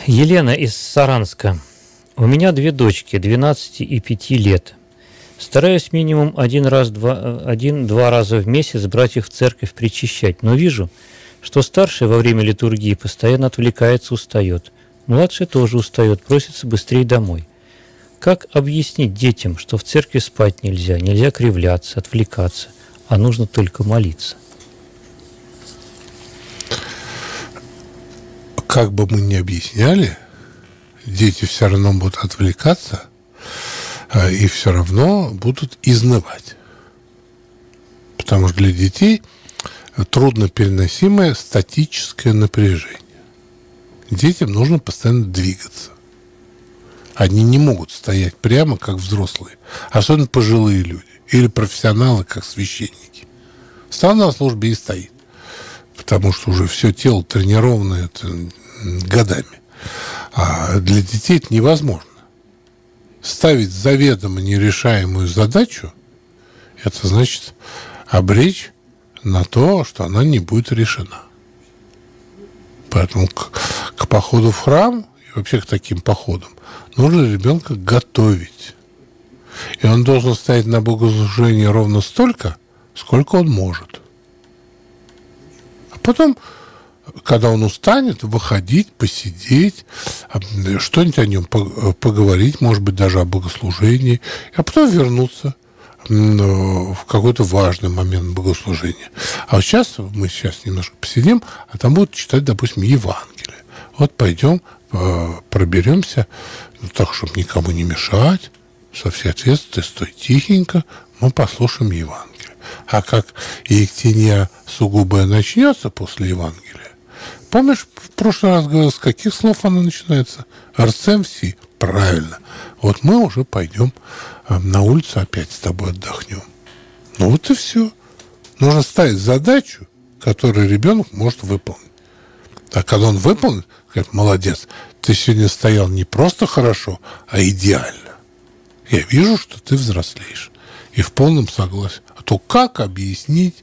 Елена из Саранска. У меня две дочки, 12 и 5 лет. Стараюсь минимум один-два раза в месяц брать их в церковь причащать, но вижу, что старший во время литургии постоянно отвлекается, устает. Младший тоже устает, просится быстрее домой. Как объяснить детям, что в церкви спать нельзя, нельзя кривляться, отвлекаться, а нужно только молиться? Как бы мы ни объясняли, дети все равно будут отвлекаться и все равно будут изнывать. Потому что для детей трудно переносимое статическое напряжение. Детям нужно постоянно двигаться. Они не могут стоять прямо, как взрослые, особенно пожилые люди или профессионалы, как священники. Стал на службе и стоит, потому что уже все тело тренировано это годами. А для детей это невозможно. Ставить заведомо нерешаемую задачу, это значит обречь на то, что она не будет решена. Поэтому к походу в храм и вообще к таким походам нужно ребенка готовить. И он должен стоять на богослужении ровно столько, сколько он может. А потом, когда он устанет, выходить, посидеть, что-нибудь о нем поговорить, может быть, даже о богослужении, а потом вернуться в какой-то важный момент богослужения. А вот мы сейчас немножко посидим, а там будут читать, допустим, Евангелие. Вот пойдем, проберемся, так, чтобы никому не мешать, со всей ответственностью, стой тихенько, мы послушаем Евангелие. А как Ектения сугубая начнется после Евангелия, помнишь, в прошлый раз говорил, с каких слов она начинается? Арцем си. Правильно. Вот мы уже пойдем на улицу, опять с тобой отдохнем. Ну вот и все. Нужно ставить задачу, которую ребенок может выполнить. А когда он выполнит, говорит, молодец, ты сегодня стоял не просто хорошо, а идеально. Я вижу, что ты взрослеешь. И в полном согласии. А то как объяснить?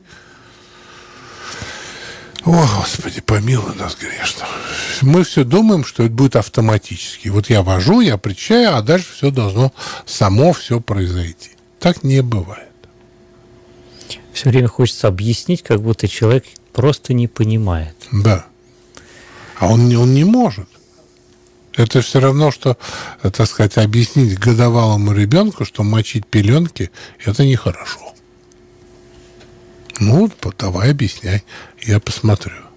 О, Господи, помилуй нас грешных. Мы все думаем, что это будет автоматически. Вот я вожу, я причащаю, а дальше все должно само все произойти. Так не бывает. Все время хочется объяснить, как будто человек просто не понимает. Да. А он не может. Это все равно, что, так сказать, объяснить годовалому ребенку, что мочить пеленки – это нехорошо. Ну, давай объясняй, я посмотрю.